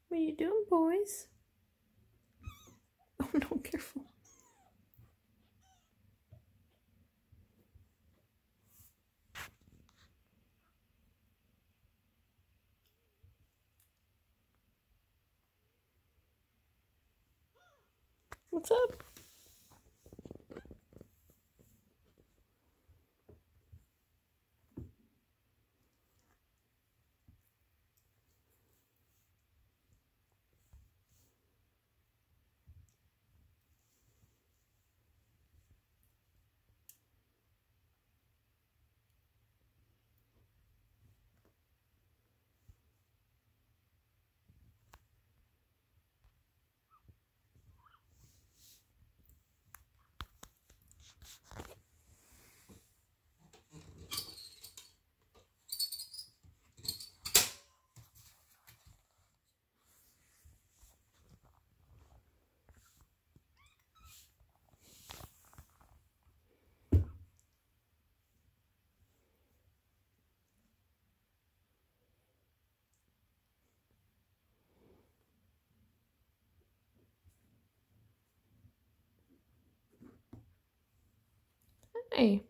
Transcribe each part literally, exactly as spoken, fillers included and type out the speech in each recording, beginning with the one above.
What are you doing, boys? Oh no, careful. What's up? Hey.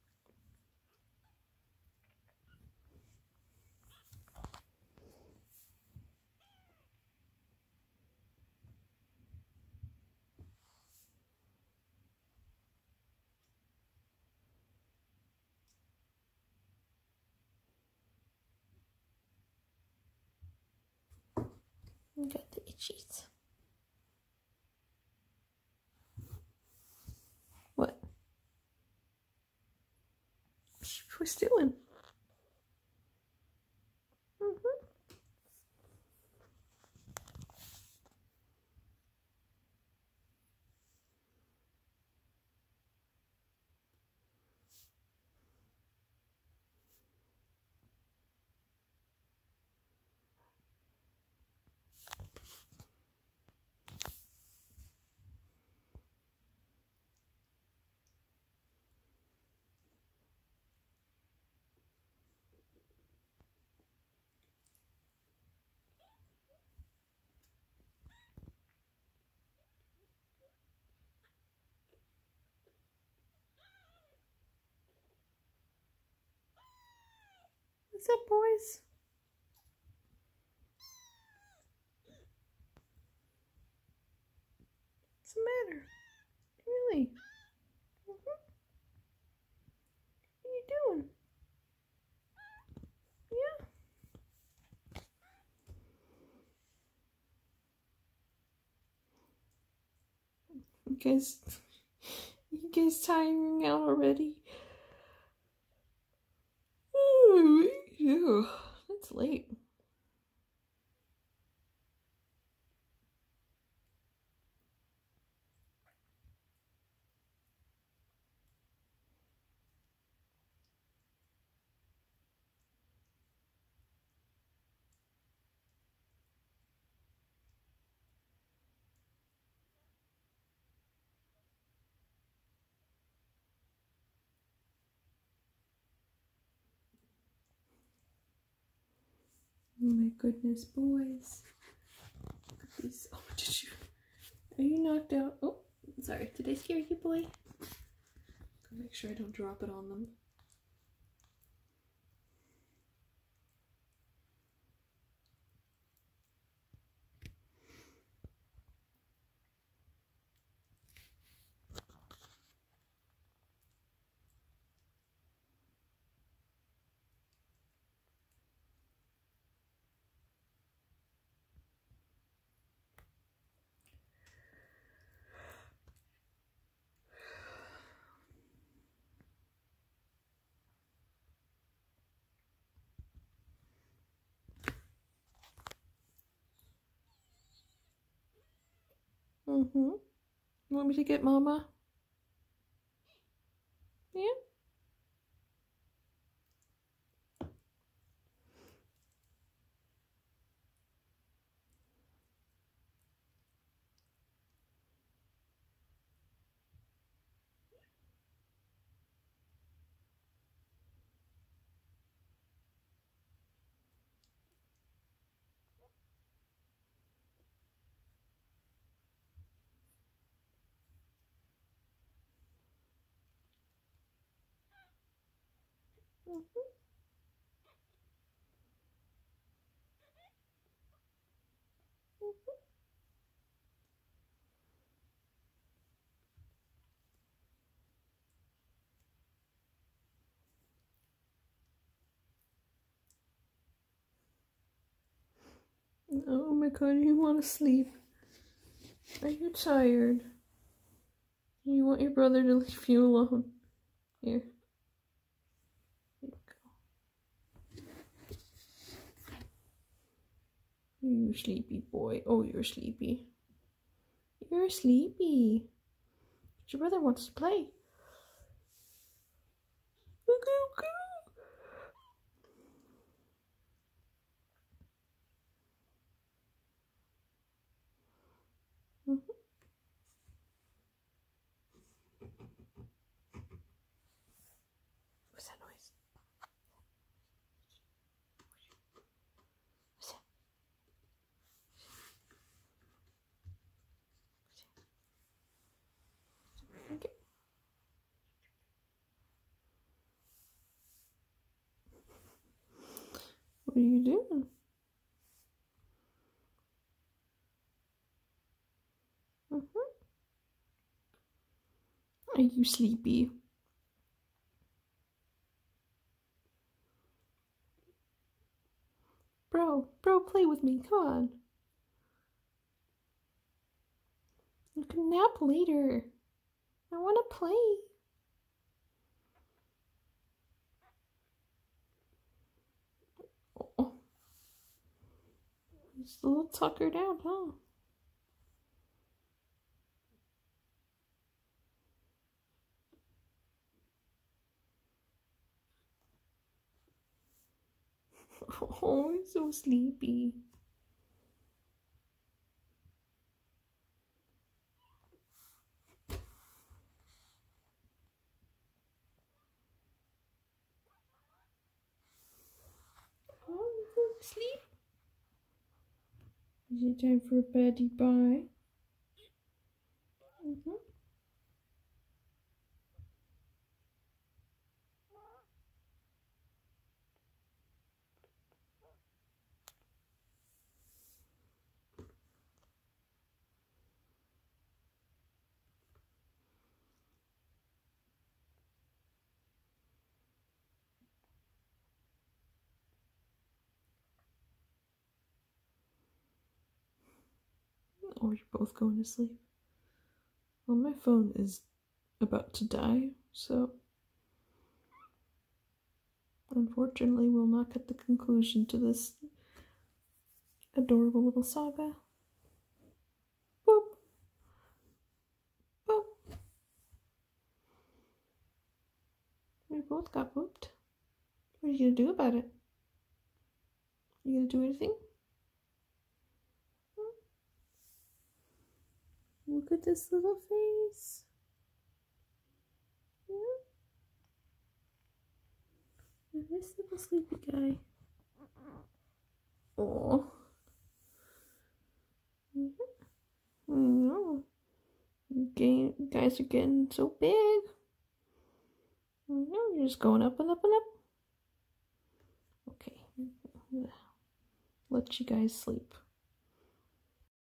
You got the itchies. What? What's doing? Mm-hmm. What's up, boys? What's the matter? Really? Mm-hmm. What are you doing? Yeah. You guys, you guys tiring out already? Oh, yeah. It's late. Oh my goodness, boys. Look at these. Oh, did you? Are you knocked out? Oh, sorry. Did I scare you, boy? Gotta make sure I don't drop it on them. Mm-hmm. You want me to get Mama? Yeah? Oh my god, you want to sleep? Are you tired? You want your brother to leave you alone? Here. Here you go. You sleepy boy. Oh, you're sleepy. You're sleepy. But your brother wants to play. Mm-hmm. What's that noise? What's that? Okay. What are you doing? Mm-hmm. Are you sleepy? Bro, bro, play with me. Come on. You can nap later. I want to play. Oh. He's a little tuckered out, huh? Oh, he's so sleepy. Oh, you go to sleep? Is it time for beddy bye? Mm-hmm. Or you're both going to sleep. Well, my phone is about to die, so unfortunately we'll not get the conclusion to this adorable little saga. Boop. Boop. We both got booped. What are you gonna do about it? You gonna do anything? Look at this little face. Yeah. This little sleepy guy. Oh. Mm-hmm. No. You guys are getting so big. No, you're just going up and up and up. Okay. Let you guys sleep.